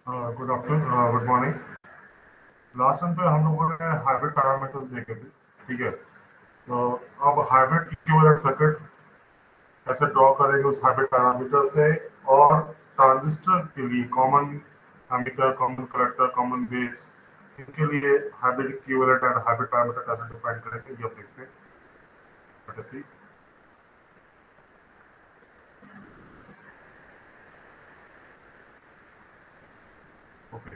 Good afternoon, good morning. Last time पे हम लोगों ने हाइब्रिड पैरामीटर्स देखे थे। ठीक है, तो अब हाइब्रिड इक्विवेलेंट सर्किट कैसे ड्रॉ करेंगे उस हाइब्रिड पैरामीटर से, और ट्रांजिस्टर के लिए common emitter, common collector, common base, इनके लिए hybrid equivalent and hybrid parameter कैसे डिफाइन करेंगे ये अब देखते हैं। Let us see. Okay,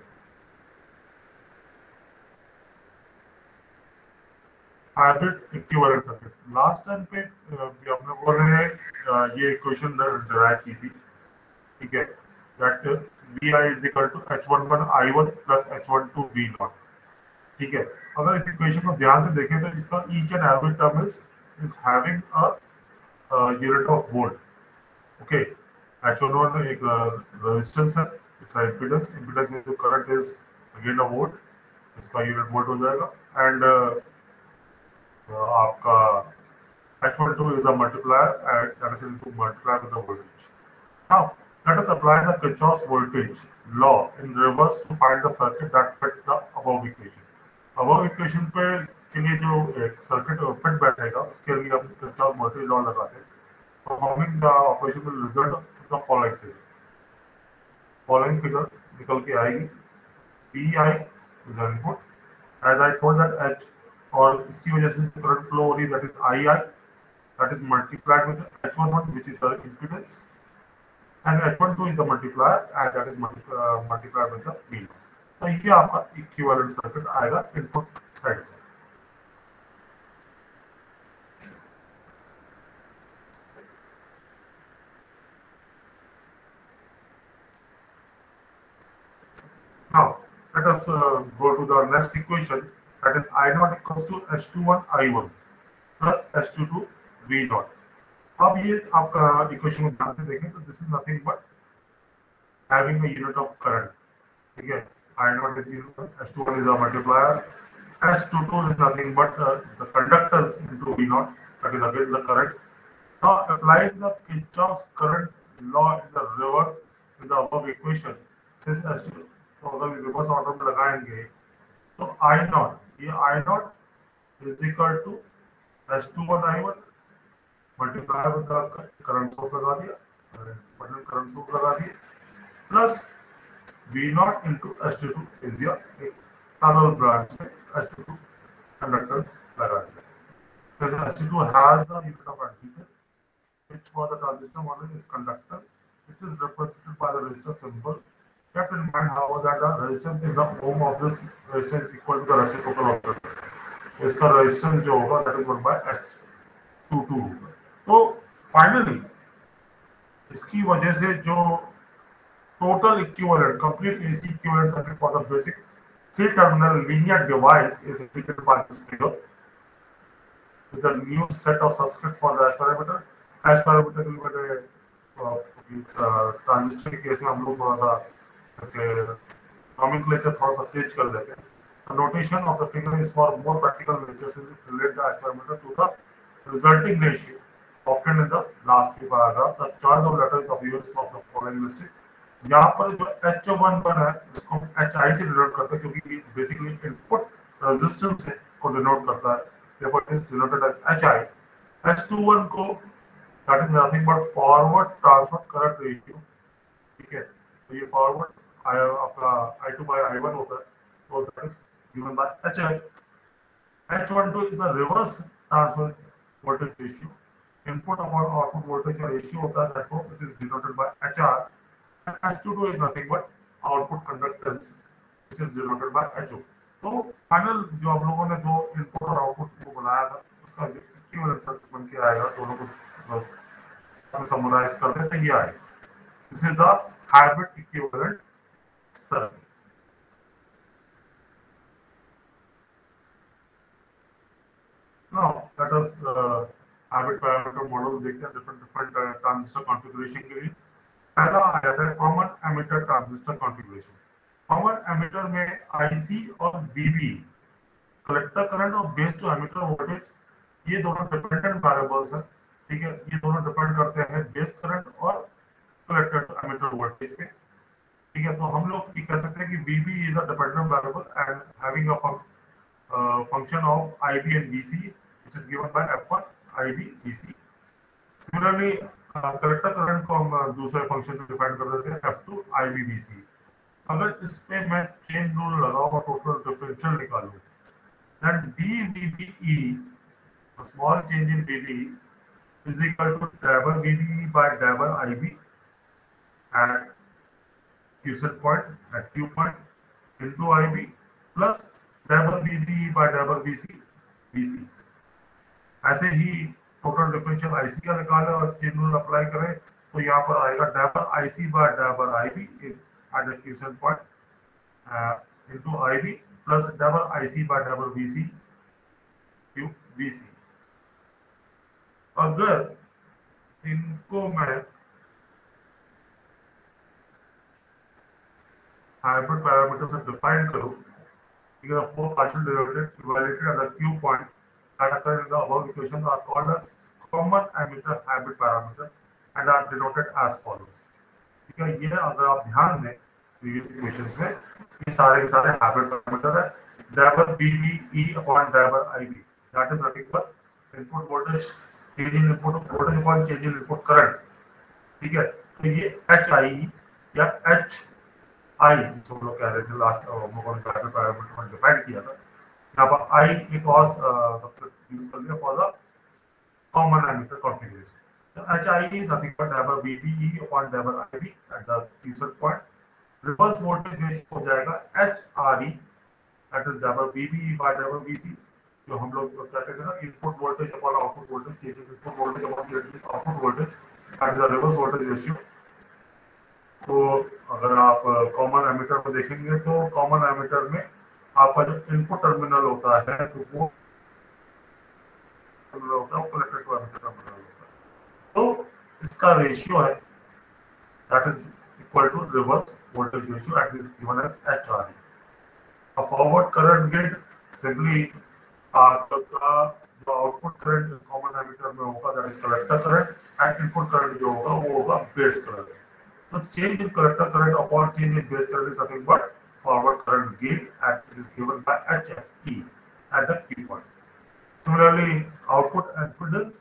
hybrid equivalent circuit last time पे भी हम लोगों ने ये इक्वेशन डिराइव की थी। ठीक है, that vi is equal to h11 i1 plus h12 v naught। ठीक है, अगर इस इक्वेशन को ध्यान से देखें तो इसका each and every term is having a unit of volt। Okay, h11 एक रेजिस्टेंस है, it's impedance, impedance into current is again a volt, इसका यूनिट वोल्ट हो जाएगा। एंड आपका h12 is a multiplier and that is into multiplier with the voltage। Now, let us apply the Kirchhoff's voltage law in reverse to find the circuit that fits the above equation। above equation पे के लिए जो एक circuit fit बैठेगा उसके लिए हम Kirchhoff's voltage law लगाते हैं। Performing the operation will result the following figure। following figure निकल के आएगी। PI is the input, as I told that H, और इसकी वजह से करंट फ्लो हो रही है, that is II, that is multiplied with H11 which is the impedance, and H12 is the multiplier and that is multiplied with the V। तो ये आपका इक्विवेलेंट सर्किट आएगा इनपुट साइड से। Now let us go to the next equation, that is I naught equals to H21 I1 plus H22 V naught। अब ये आपका equation को ध्यान से देखें तो this is nothing but having a unit of current। ठीक है, I naught is unit, H21 is a multiplier, S22 is nothing but the conductance into V naught, that is again the current। Now applying the Kirchhoff's current law in the reverse in the above equation, since S, तो अगर reverse order में लगाएंगे तो I naught, ये I naught is equal to S21 I1 multiply with the current source लगा दिया, मतलब current source लगा दिया, plus V naught into S22 is your parallel branch में S22 कंडक्टेंस लगा दिया। Because S22 has the unit of admittance, which for the transistor model is conductance, which is represented by the resistor symbol। Kept in mind, however, that the resistance in the ohm of this resistance is equal to the reciprocal of it। इसका resistance जो होगा that is 1 by S22 होगा। तो finally इसकी वजह से जो total equivalent complete AC equivalent circuit for the basic three terminal linear device is indicated by this figure with a new set of subscript for the hash parameter। hash parameter के लिए transistor के case में हम लोग थोड़ा सा nomenclature थोड़ा सा चेंज कर देते हैं। The notation of the figure is for more practical nature since it relates the hash parameter to the resulting ratio obtained in the last few paragraph। The choice of letters of use of the following listed। यहाँ पर जो H11 है इसको हम HI से denote करते हैं क्योंकि बेसिकली इनपुट रेजिस्टेंस को डिनोट करता है, therefore it is denoted as HI। H21 को that is nothing but forward transfer current ratio। ठीक है, तो ये फॉरवर्ड आपका I2 by I1 होता है, तो that is given by HF। H12 is a reverse transfer voltage ratio। Input और output voltage का ratio होता है, therefore it is denoted by HR। H22 is nothing but output conductance, which is denoted by HO। तो final जो आप लोगों ने दो इनपुट और आउटपुट को बनाया था उसका इक्विवेलेंट सर्किट बन के आएगा, दोनों को समराइज कर देते हैं, ये आएगा। This is the hybrid equivalent circuit. Now let us hybrid parameter models देखते हैं different ट्रांजिस्टर कॉन्फ़िगरेशन के लिए। पहला आया था common emitter transistor configuration. Common emitter में आईसी और वीबी, कलेक्टर करंट और बेस टू एमिटर वोल्टेज, ये दोनों डिपेंडेंट वेरिएबल्स हैं। ठीक है, ये दोनों डिपेंड करते हैं बेस करंट और कलेक्टर टू एमिटर वोल्टेज पे। ठीक है, तो हम लोग ये कह सकते हैं कि VB is a dependent variable and having a function of IB and BC, which is given by F1 IB BC. Similarly, collector current को हम दूसरे फंक्शन से डिफाइन कर देते हैं F2 IB BC. अगर इस पे मैं चेन रूल लगाऊं और टोटल डिफरेंशियल निकालूं, then dVBE, a small change in VB, is equal to double VBE by double IB at Q set point at Q point into IB plus double VBE by double BC. ऐसे ही total differential IC का निकालें और chain rule apply करें तो यहाँ पर आएगा double IC by double IB at the question point into IB plus double IC by double BC Q BC. अगर इनको मैं हाइब्रिड पैरामीटर से डिफाइन करूं, the four partial derivatives evaluated at the Q point that occur in the above equations are called as common emitter hybrid parameter and are denoted as follows. ठीक है, ये अगर आप ध्यान दें प्रीवियस इक्वेशंस में ये सारे के सारे हाइब्रिड पैरामीटर है. Double BBE upon double IB, that is nothing but input voltage change in input voltage upon change in input current. ठीक है, तो ये HI या H आई जिसको हम लोग कह रहे थे लास्ट पैरामीटर में डिफाइन किया था, यहाँ पर आई एक और सब्सेट यूज कर लिया for the common emitter configuration. तो HI is nothing but double VBE upon double IB at the Q point. Reverse voltage ratio हो जाएगा HRE that is double VBE by double BC, जो हम लोग कहते थे ना input voltage upon output voltage, change in input voltage upon change in output voltage, that is the reverse voltage ratio. तो अगर आप कॉमन एमिटर में देखेंगे तो कॉमन एमिटर में आपका जो इनपुट टर्मिनल होता है तो वो कलेक्टर टू एमिटर टर्मिनल होता है. तो इसका रेशियो है that is equal to reverse voltage ratio that is given as HRE. A forward current get simply आपका जो आउटपुट करंट कॉमन एमिटर में होगा that is collector current and input current जो होगा वो होगा base current. So change in collector current upon change in base current is nothing but forward current gain, and this is given by HFE at the Q point. Similarly, output impedance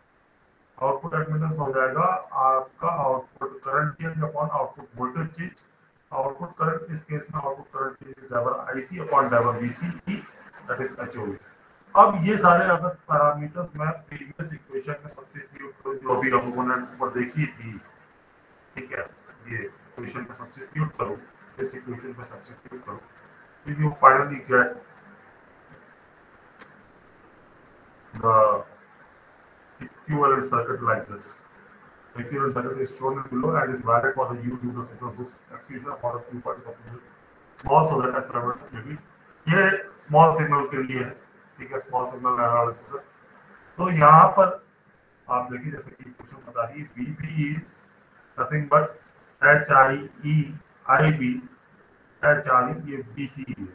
हो जाएगा आपका output current change upon output voltage change. Output current इस case में output current change double IC upon double BCE that is HOE. अब ये सारे अगर parameters मैं प्रीवियस इक्वेशन में सब्स्टिट्यूट करूं जो अभी हम लोगों ने ऊपर देखी थी, ठीक है, ये इक्वेशन में सब्स्टिट्यूट करो, इस इक्वेशन में सब्स्टिट्यूट करो, तो you finally get the equivalent circuit like this. The equivalent circuit is shown below and is valid for the use of the signal whose execution for the Q part is small so that as parameter maybe ये small signal के लिए है. ठीक है, small signal analysis. तो यहाँ पर आप देखिए जैसे कि क्वेश्चन बता रही है VB is nothing but HIE IB HRE ये BC है,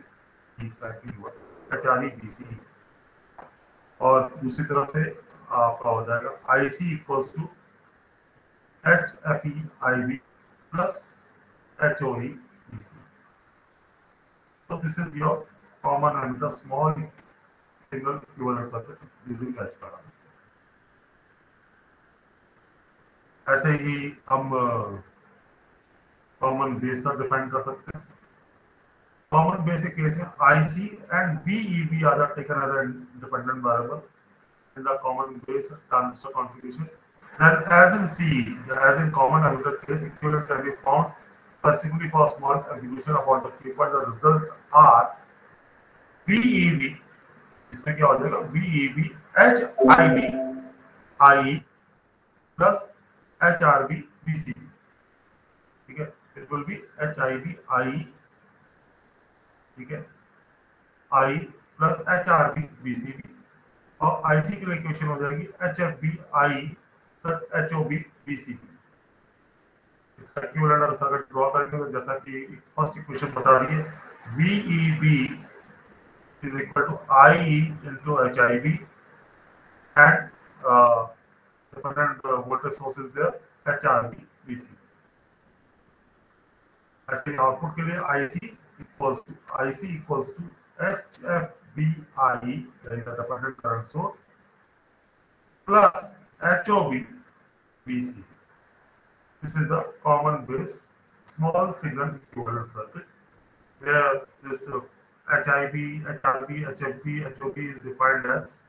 HRE BC. और दूसरी तरफ से आपका हो जाएगा IC equals to HFE IB plus HOE BC. तो this is your common emitter small signal equivalent circuit using H parameter. ऐसे ही हम कॉमन बेस का डिफाइन कर सकते हैं. कॉमन बेस के केस में IC and VEB are taken as a independent variable in the common base transistor configuration. Then as in C, as in common emitter case, equivalent can be found specifically for small execution upon the keyboard. The results are VEB, इसमें क्या हो जाएगा VEB HIB IE plus HRB BCB. ठीक है, it will be HIB IE, ठीक है, IE plus HRB BCB. और IC की इक्वेशन हो जाएगी HFB IE plus HOB BCB. इसका इक्विवेलेंट अगर सर्किट ड्रॉ करेंगे तो जैसा कि फर्स्ट इक्वेशन बता रही है VEB is equal to IE into HIB and dependent voltage source is there HRB BCB. ऐसे आउटपुट के लिए IC equals to HFBI, that is the dependent current source, plus HOB BC. This is a common base small signal equivalent circuit where this HIB, HRB, HFB, HOB is defined as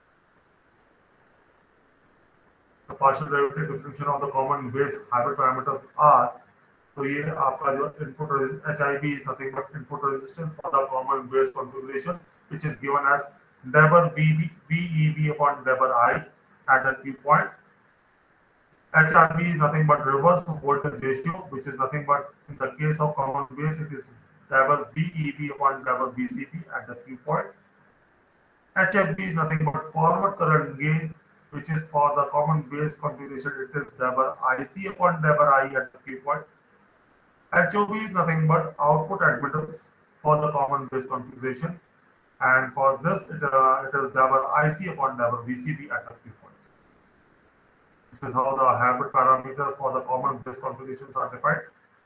the partial derivative definition of the common base hybrid parameters are. तो ये आपका जो input HIB is nothing but input resistance for the common base configuration, which is given as Deber VEB upon Deber I at the Q point. HRB is nothing but reverse voltage ratio, which is nothing but in the case of common base, it is Deber VEB upon Deber VCB at the Q point. HFB is nothing but forward current gain, which is for the common base configuration, it is Deber IC upon Deber I at the Q point. HOB is nothing but output admittance for the common base configuration, and for this it is Deber IC upon Deber VCB at the Q point. This is how the hybrid parameters for the common base configurations are defined.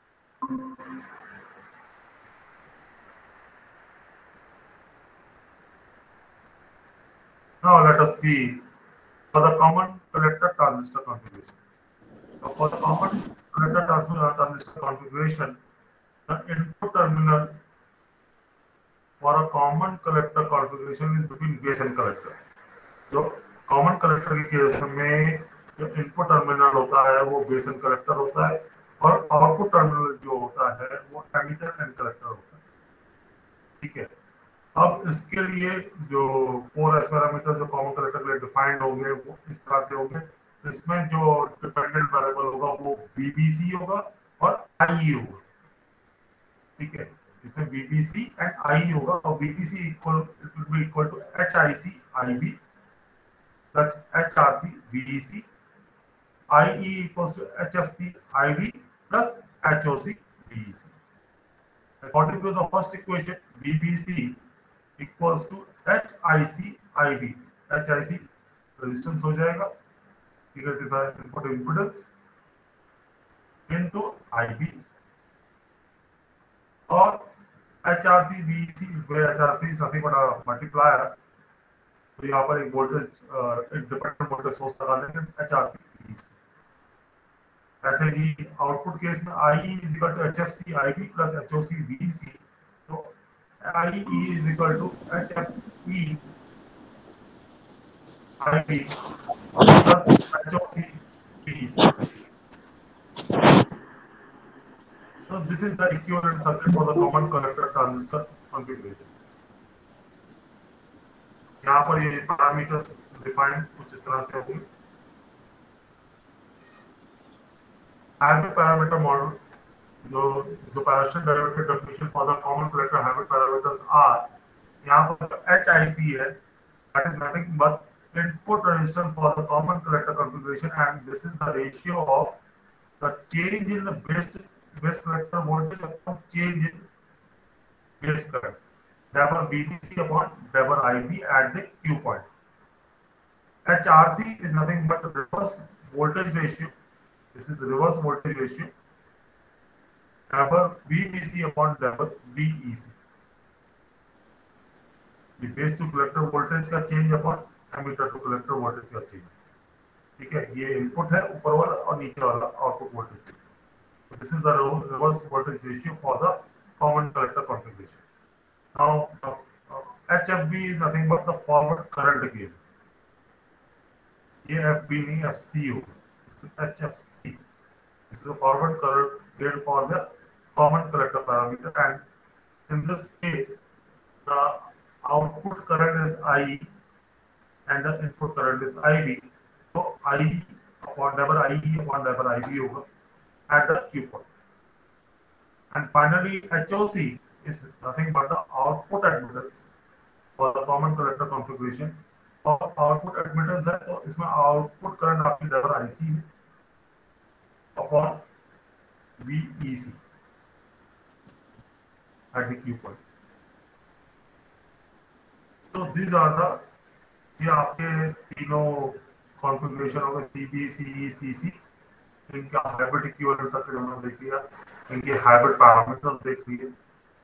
Now let us see for the common collector transistor configuration. So for the common collector transistor configuration, the input terminal for a common collector configuration is between base and collector. जो common collector के case में जो input terminal होता है वो base and collector होता है, और आउटपुट टर्मिनल जो होता है वो एमिटर एंड कलेक्टर होता है. ठीक है. अब इसके लिए जो 4 एस पैरामीटर जो कॉमन कलेक्टर के लिए डिफाइंड होंगे वो इस तरह से होंगे. इसमें जो डिपेंडेंट वेरिएबल होगा वो VBC होगा और IE होगा. ठीक है. इसमें VBC एंड IE होगा, और VBC it will be equal to HIC IB plus HRC VEC. IE equals to HFC IB plus HOC VEC. According to the first equation, VBC equals to HIC IB. HIC resistance हो जाएगा, it is our input impedance, into IB, और HRC VEC, where HRC is nothing but a multiplier. तो यहाँ पर एक voltage एक dependent voltage source लगा लेंगे HRC VEC. ऐसे ही आउटपुट केस में IE is equal to HFC IB plus HOC VEC. तो IE is equal to HFE IB plus HOC VEC. So this is the equivalent circuit for the common collector transistor configuration. यहाँ पर ये parameters define कुछ इस तरह से होंगे. Hybrid parameter model, जो partial derivative definition for the common collector hybrid parameters are, यहाँ पर HIC है, that is nothing but input resistance for the common collector configuration, and this is the ratio of the change in the base collector voltage upon change in base current. Deber VBC upon Deber IB at the Q point. HRC is nothing but reverse voltage ratio. This is reverse voltage ratio. Deber VBC upon Deber VEC. The base to collector voltage का change upon emitter to collector voltage का change. ठीक है, ये input है ऊपर वाला और नीचे वाला output voltage. This is the reverse voltage ratio for the common collector configuration. Now, HFB is nothing but the forward current gain. ये FB नहीं FC होगा. This is HFC. This is the forward current gain for the common collector parameter, and in this case, the output current is IE and the input current is IB. So IE upon Deber IE upon Deber IB होगा at the Q point. And finally, HOC is nothing but the output admittance for the common collector configuration. और output admittance है तो इसमें output current आपकी Deber IC है upon VEC at the Q point. So these are the, ये आपके तीनों configuration होंगे CB, CE, CC. इनका हाइब्रिड इक्विवेलेंट सर्किट हमने देख लिया. इनके हाइब्रिड पैरामीटर्स देख लिए।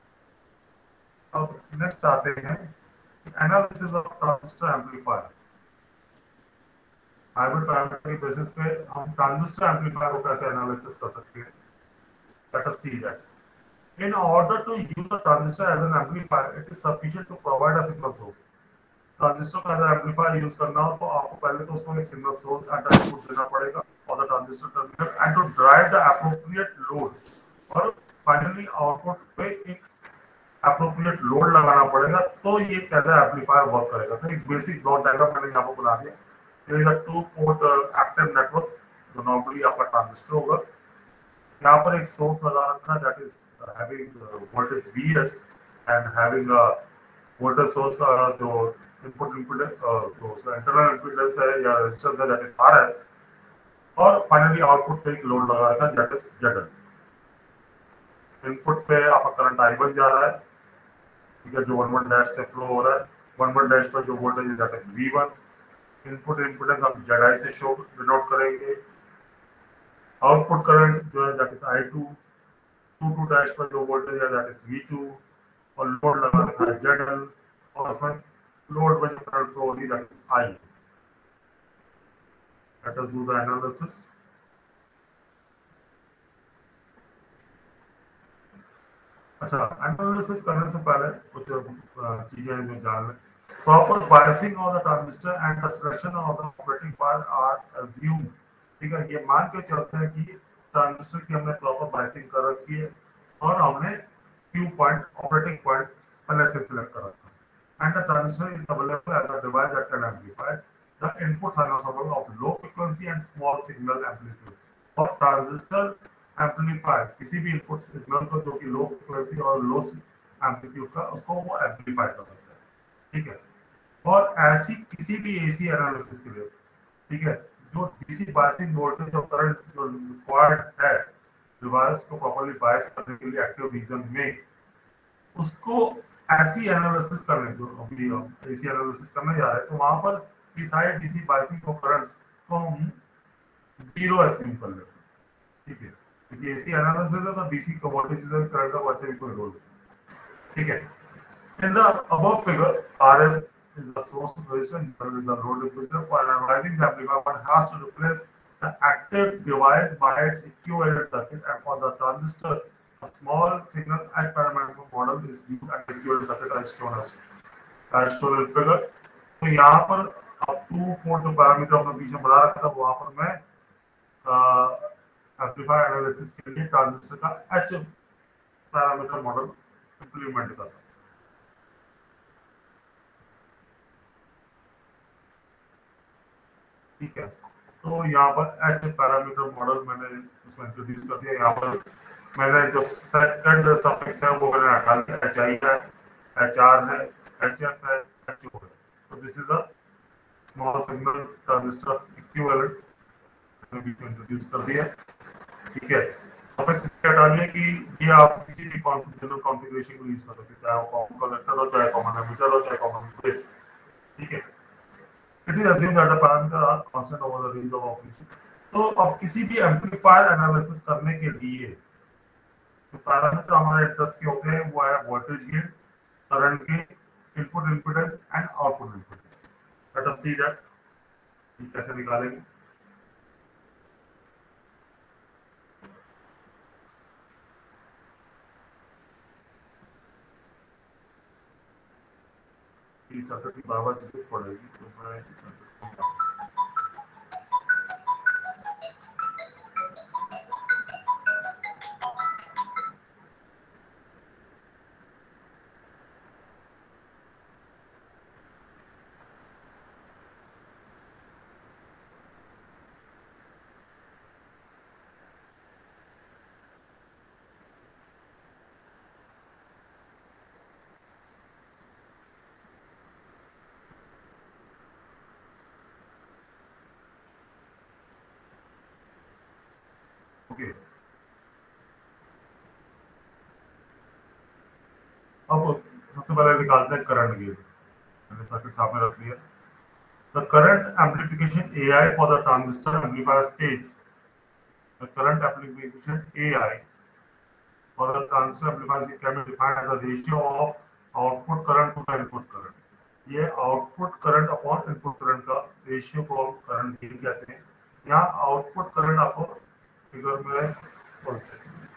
अब नेक्स्ट आते हैं analysis of transistor amplifier. Hybrid parameter के बेसिस पे हम ट्रांजिस्टर एम्पलीफायर को कैसे एनालिसिस कर सकते हैं। Let us see that in order to use a transistor as an amplifier it is sufficient to provide a signal source। Transistor का अगर एम्पलीफायर यूज करना हो तो आपको पहले तो उसको एक सिग्नल सोर्स एंड इनपुट देना पड़ेगा for the transistor terminal and to drive the appropriate load और फाइनली आउटपुट पे एक एप्रोप्रिएट लोड लगाना पड़ेगा तो ये कैसा एम्पलीफायर वर्क करेगा। तो एक बेसिक ब्लॉक डायग्राम मैंने यहाँ पर बना दिया। There is a two port active network जो नॉर्मली आपका ट्रांजिस्टर होगा। यहाँ पर एक सोर्स लगा रखा है that is having voltage Vs and having a voltage source का जो इनपुट इम्पीडेंस जो उसका इंटरनल इम्पीडेंस है या रेजिस्टेंस है दैट इज Rs और फाइनली आउटपुट पे एक लोड लगा रखा है दैट इज ZL। इनपुट पे आपका करंट I1 जा रहा है, ठीक है, जो 11 डैश से फ्लो हो रहा है। 11 डैश पर जो वोल्टेज है that is V1। Input impedance हम ZI से शो डिनोट करेंगे। आउटपुट करंट जो है दैट इज I2। 22 डैश पर जो वोल्टेज है दैट इज V2 और लोड लगा रखा है ZL और उसमें लोड में जो करंट फ्लो हो रही है that is I। Let us do the analysis। अच्छा, एनालिसिस करने से पहले कुछ चीजें जो जान लें। Proper biasing of the transistor and the selection of the operating point are assume. ठीक है, ये मान के चलते हैं कि ट्रांजिस्टर की हमने प्रॉपर बायसिंग कर रखी है और हमने क्यू पॉइंट ऑपरेटिंग पॉइंट पहले से सिलेक्ट कर रखा है and the transistor is available as a device that can amplify the input sinusoid of low frequency and small signal amplitude. और ट्रांजिस्टर एम्पलीफायर किसी भी इनपुट सिग्नल को जो कि लो फ्रीक्वेंसी और लो एम्पलीट्यूड का उसको वो एम्पलीफाई कर सकता है। ठीक है, और ऐसी किसी भी एसी एनालिसिस के लिए, ठीक है, जो डीसी बायसिंग वोल्टेज और करंट जो रिक्वायर्ड है डिवाइस को प्रॉपर्ली बायस करने के लिए एक्टिव रीजन में, उसको ऐसी एनालिसिस करने जो अभी एसी एनालिसिस करने जा रहे हैं तो वहां पर डिसाइड डीसी बायसिंग और करंट्स को हम जीरो एस्यूम कर लेते हैं। ठीक है, क्योंकि एसी एनालिसिस है तो डीसी का वोल्टेज और करंट का वैसे भी कोई रोल नहीं। ठीक है, in the above figure RS is the source resistance, there is the load resistance. For analyzing the amplifier one has to replace the active device by its equivalent circuit, and for the transistor a small signal parameter model is used and the equivalent circuit as shown in figure। तो यहाँ पर अब 2 port जो parameter हमने बीच में बना रखा था वहां पर मैं एम्पलीफायर एनालिसिस के लिए ट्रांजिस्टर का एच पैरामीटर मॉडल इंप्लीमेंट करता हूं। ठीक है, तो यहाँ पर एच पैरामीटर मॉडल मैंने उसमें इंट्रोड्यूस कर दिया। यहाँ पर मैंने जो सेकंड सफिक्स है वो मैंने हटा दिया, एच आई है, एच आर है, एच एफ है, एच ओ है। तो this is a small signal transistor equivalent मैंने बीच में इंट्रोड्यूस कर दिया। ठीक है, सफिक्स इसलिए हटा लिया कि ये आप किसी भी जनरल कॉन्फ़िगरेशन को यूज कर सकते हैं, चाहे वो कॉमन कलेक्टर हो, चाहे कॉमन एमिटर हो, चाहे कॉमन बेस। ठीक है, it is assumed that the parameters are constant over the range of operation। तो अब किसी भी एम्पलीफायर एनालिसिस करने के लिए जो पैरामीटर हमारे इंटरेस्ट के होते हैं वो है voltage gain, current gain, input impedance and output impedance. Let us see that कैसे निकालेंगे। इस सर्किट की बार-बार जरूरत पड़ेगी तो मैं इस सर्किट को ओके। अब सबसे पहले निकालते हैं करंट गेन। मैंने सर्किट सामने रख लिया। The current amplification AI for the transistor amplifier stage, the current amplification AI or the transistor amplifier can be defined as a ratio of output current to the input current. ये output current upon input current का ratio को हम current gain कहते हैं। यहाँ output current आपको figure में बोल सकते हैं।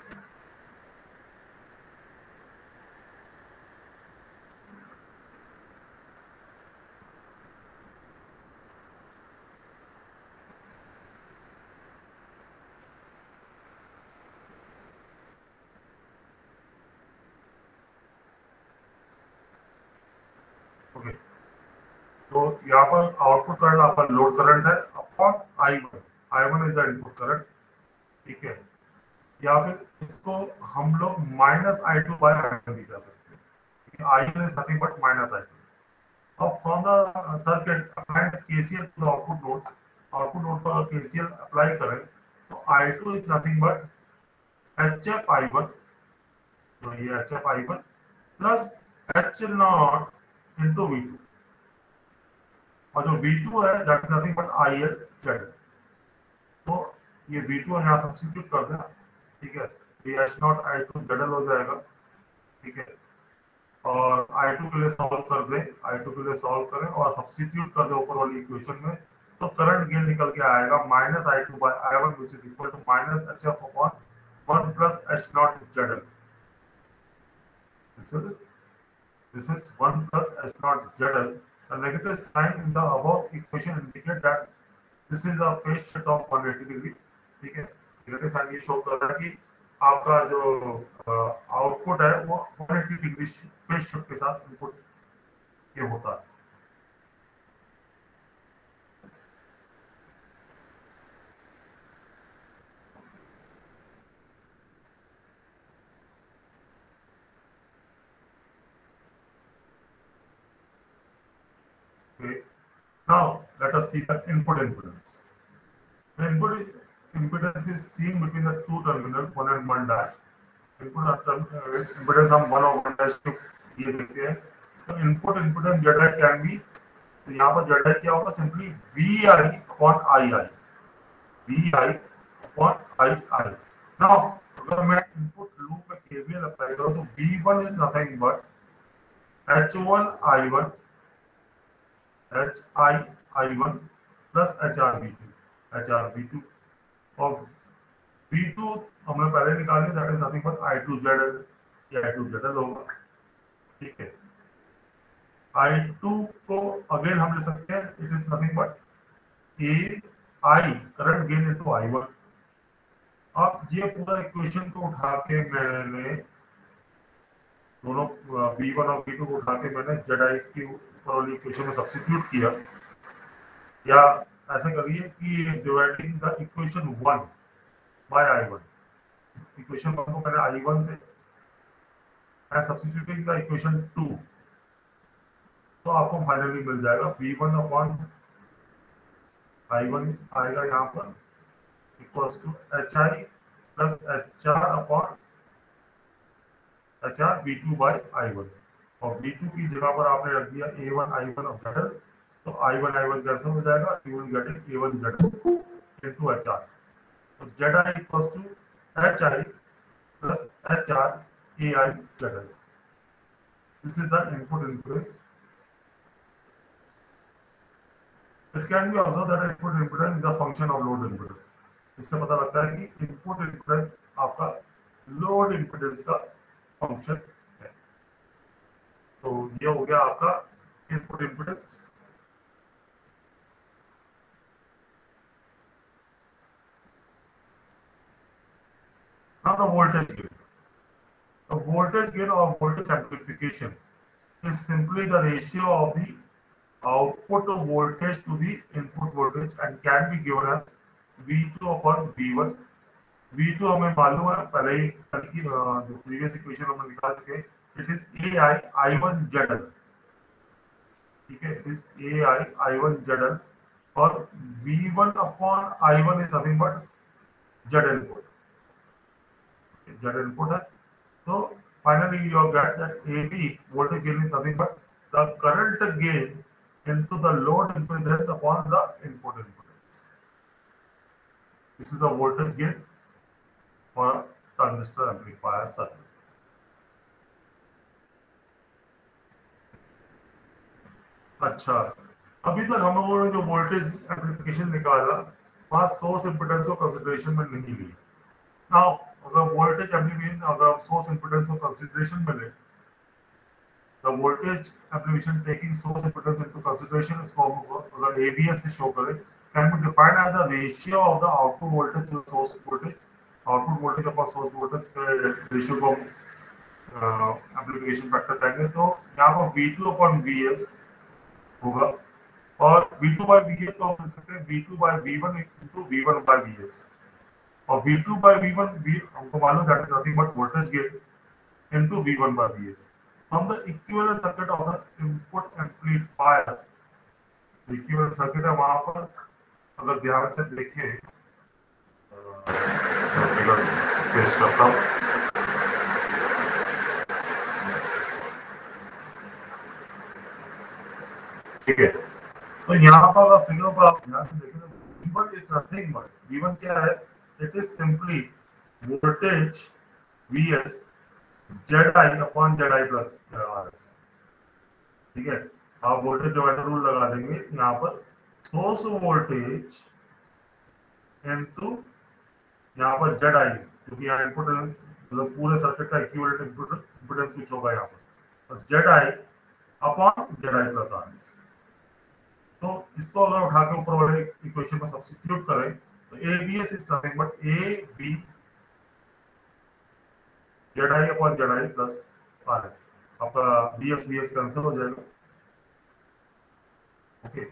ओके, तो यहाँ पर आउटपुट करंट आपका लोड करंट है upon I1। I1 is the input current, ठीक है। या फिर इसको हम लोग माइनस I2 बाय I1 भी कह सकते हैं। I1 is nothing but minus I2। अब from the circuit applied KCL to the output node पर KCL अप्लाई करें तो I2 is nothing but HF I1, तो ये HF I1 plus H naught into V2, और जो V2 है that is nothing but IL Z। तो ये V2 यहाँ सब्स्टिट्यूट कर देना, ठीक है। ये H नॉट I2 ZL हो जाएगा, ठीक है। और I2 के लिए सॉल्व कर दे, I2 के लिए सॉल्व करें और सब्स्टिट्यूट कर दे ऊपर वाली इक्वेशन में, तो करंट गेन निकल के आएगा minus I2 by I1 which is equal to minus HF upon 1 plus H naught ZL। This is 1 plus H naught ZL. The negative sign in the above equation indicate that this is a phase shift of 180 degree, ठीक है। Negative sign ये show कर रहा है कि आपका जो output है वो 180 डिग्री फेज शिफ्ट के साथ इनपुट ये होता है। Okay. Now let us see the input impedance. The input impedance is seen between the two terminals 1 and 1 dash. Input impedance हम 1 और 1 dash के ये देखते हैं। तो input impedance ZI can be, तो यहाँ पर ZI क्या होगा, simply VI upon II, VI upon II। Now अगर मैं इनपुट लूप में KVL अप्लाई करूँ तो V1 is nothing but H1 I1 HI1 plus HR V2 और V2 हमने पहले निकाली, that is nothing but I2 ZL, या I2 ZL होगा, ठीक है। I2 को अगेन हम ले सकते हैं, it is nothing but AI current gain into I1। अब ये पूरा इक्वेशन को उठा के मैंने दोनों V1 और V2 को उठा के मैंने ZI की ऊपर वाली इक्वेशन में सब्स्टिट्यूट किया, या ऐसे करिए कि dividing the equation 1 by I1, equation 1 को मैंने I1 से एंड सब्स्टिट्यूटिंग द इक्वेशन 2, तो आपको फाइनली मिल जाएगा V1 अपॉन I1 आएगा यहाँ पर equals to HI plus HR upon HR V2 by I1, और V2 की जगह पर आपने रख दिया A1 I1 ऑफ ZL, तो I1 I1 कैसे हो जाएगा, you will get it A1 ZL into HR, तो ZI equals to HI plus HR AI ZL। This is the input impedance. It can be observed that input impedance is a function of load impedance. इससे पता लगता है कि input impedance आपका load impedance का function है। तो ये हो गया आपका input impedance. Now the voltage gain. The voltage gain or voltage amplification is simply the ratio of the output voltage to the input voltage and can be given as V2 upon V1। V2 हमें मालूम है पहले ही जो previous equation हमने निकाल चुके हैं, it is AI I1 ZL, ठीक है, it is AI I1 ZL, और V1 upon I1 is nothing but Z input, Z input है। तो finally you get that AB voltage gain is nothing but the current gain into the load impedance upon the input impedance. This is the voltage gain for transistor amplifier circuit. अच्छा, अभी तक हम लोगों ने जो voltage amplification निकाला वहां source impedance को कंसिडरेशन में नहीं ली। नाउ अगर वोल्टेज एम्पलीफिकेशन अगर सोर्स इम्पीडेंस को कंसिडरेशन में ले, the voltage amplification taking source impedance into consideration is अगर AVS से शो करे can be defined as the ratio of the output voltage to the source voltage। Output voltage upon source voltage के ratio को amplification factor कहेंगे। तो यहाँ पर V2 upon VS होगा और V2 by VS को हम लिख सकते हैं V2 by V1 into V1 by VS। और V2 by V1 हमको मालूम that is nothing but voltage gain into V1 by VS। From the equivalent circuit of the input amplifier, equivalent circuit है वहां पर अगर ध्यान से देखें, फिगर पेश करता हूँ। ठीक है, तो यहाँ पर अगर फिगर पर आप ध्यान से देखें तो V1 is nothing but V1 क्या है? It is simply voltage VS ZI upon ZI plus RS। ठीक है, आप वोल्टेज डिवाइडर रूल लगा देंगे यहाँ पर सोर्स वोल्टेज इनटू यहाँ पर ZI, क्योंकि यहाँ इनपुट मतलब पूरे सर्किट का इक्विवेलेंट इनपुट इम्पीडेंस कुछ होगा यहाँ पर, तो ZI upon ZI plus RS। तो इसको अगर उठा के ऊपर वाले इक्वेशन में सब्स्टिट्यूट करें तो AVS is nothing but AV ZI upon ZI plus RS। आपका VS कैंसिल हो जाएगा। Okay.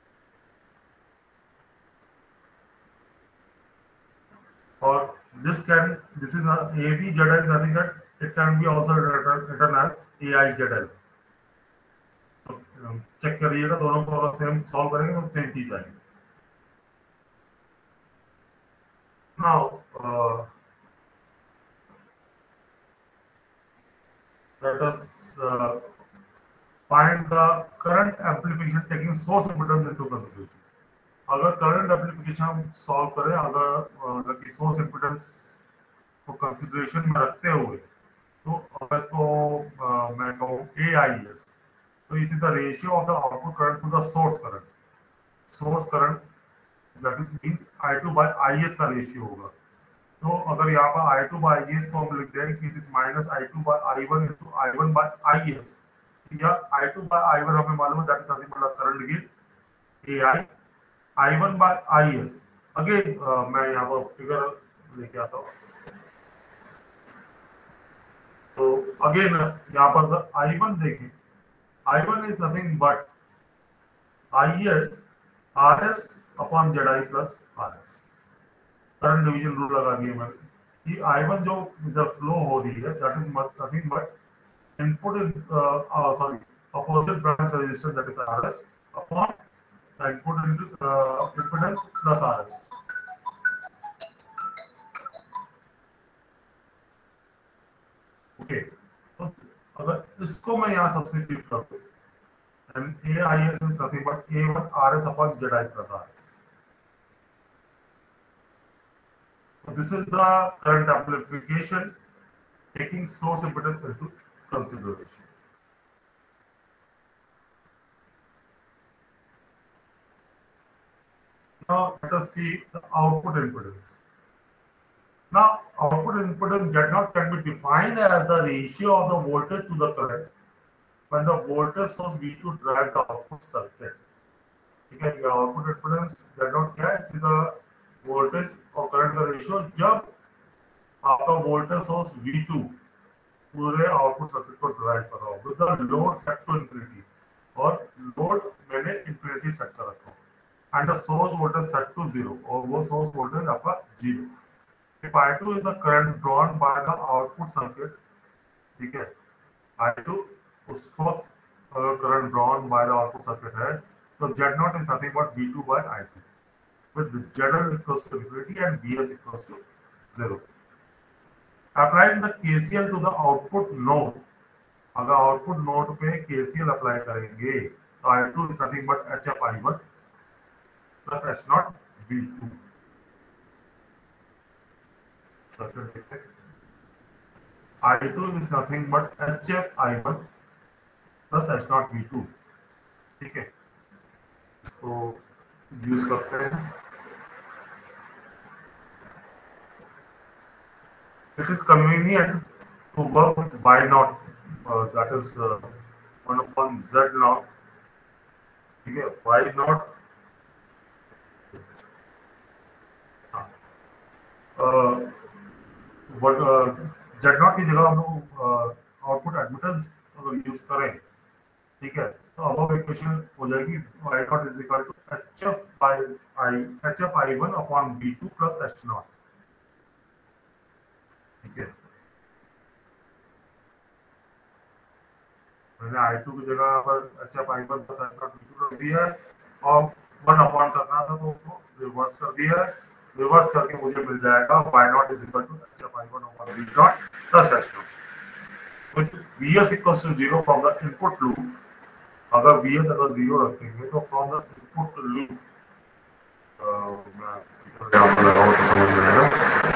Or this is a AV ZL is nothing but it can be also written as AI ZL। तो check करिएगा, दोनों को अगर same solve करेंगे तो सेम चीज आएगी। Now let us find the current amplification taking source impedance into consideration। अगर करंट एम्पलीफिकेशन हम सॉल्व करें अगर सोर्स इम्पीडेंस को कंसीडरेशन में रखते हुए, तो अगर इसको मैं कहूँ AIS, तो it is the ratio of the output current to the source current. Source current that is means I2 by IS का रेशियो होगा। तो अगर यहाँ पर I2 by IS को हम लिख दें कि it is minus I2 by I1 into I1 by IS, या I2 by I1 हमें मालूम है that is nothing but current gain AI I1 by IS। Again मैं यहाँ पर फिगर लेके आता हूँ। तो अगेन यहाँ पर I1 देखें, I1 is nothing but IS RS upon ZI plus RS। Current division rule लगा दिया मैंने कि I1 जो इधर फ्लो हो रही है that is nothing but input sorry opposite branch resistance that is RS upon input impedance plus RS। Okay, तो अगर इसको मैं यहाँ सब्स्टिट्यूट कर दूं and AIS is nothing but A1 RS upon ZI plus RS। So this is the current amplification taking source impedance into consideration। Now let us see the output impedance। Now output impedance Z0 can be defined as the ratio of the voltage to the current when the voltage source V2 drives the output circuit। ठीक है, ये output impedance Z0 क्या है? It is a voltage और current का ratio जब आपका voltage source V2 पूरे आउटपुट सर्किट को ड्राइव कर रहा हो with the load set to infinity, और लोड मैंने इंफिनिटी सेट कर रखा हो and the source voltage set to 0, और वो सोर्स वोल्टेज आपका 0। If I2 is the current drawn by the output circuit, ठीक है, I2 उस वक्त अगर current drawn by the output circuit है तो Z0 is nothing but V2 by I2 with ZL equals to infinity and VS equals to 0। Applying the KCL to the output node, अगर output node पे KCL apply करेंगे तो I2 is nothing but HF I1 plus H0 V2। Circuit देखते हैं। I2 is nothing but HF I1 plus H0 V2। ठीक है, इसको use करते हैं। It is convenient to work with Y naught, that is 1 upon Z naught। ठीक है, Y naught Z naught की जगह हम लोग आउटपुट एडमिटेंस अगर यूज करें, ठीक है, तो अब इक्वेशन हो जाएगी Y naught is equal to HF I1 upon V2 plus H naught। ठीक है, मैंने I2 की जगह पर HF I1 plus H naught V2 रख दिया है और 1 अपॉन करना था तो उसको रिवर्स कर दिया है। रिवर्स करके मुझे मिल जाएगा Y naught is equal to HF I1 upon V naught plus H naught। With Vs equals to 0 from the input loop, अगर Vs अगर 0 रखेंगे तो from the input loop समझ में आएगा।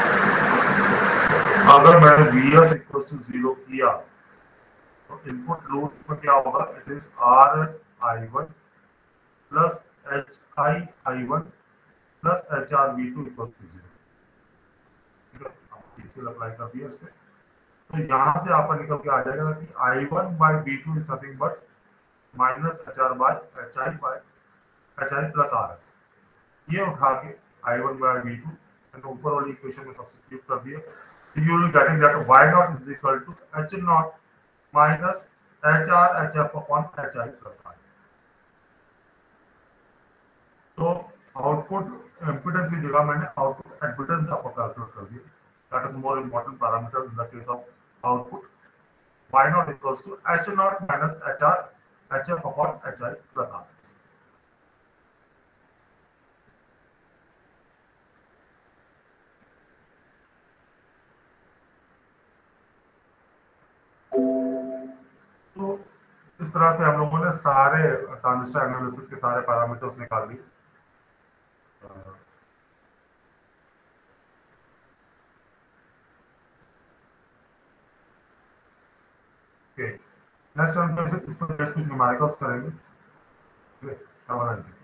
अगर मैंने Vs equals to 0 किया तो इनपुट लूप में क्या होगा, it is Rs I1 plus Hi I1 plus HR V2 equals to 0। ठीक है, KCL अप्लाई कर दिया इस पे, तो यहाँ से आपका निकल के आ जाएगा कि I1 by V2 is nothing but minus HR by HI plus RS। ये उठा के I1 by V2 एंड ऊपर वाली इक्वेशन में सब्स्टिट्यूट कर दिया, you will getting that Y naught is equal to H naught minus HR HF upon HI plus I। तो output impedance की जगह मैंने आउटपुट एडमिटेंस आपको कैलकुलेट कर दिया। That is more important parameter in the case of output. Y naught equals to H naught minus HR HF upon HI plus RS। तो इस तरह से हम लोगों ने सारे ट्रांजिस्टर एनालिसिस के सारे पैरामीटर्स निकाल लिए। नेक्स्ट हम इस पर कुछ न्यूमेरिकल्स करेंगे।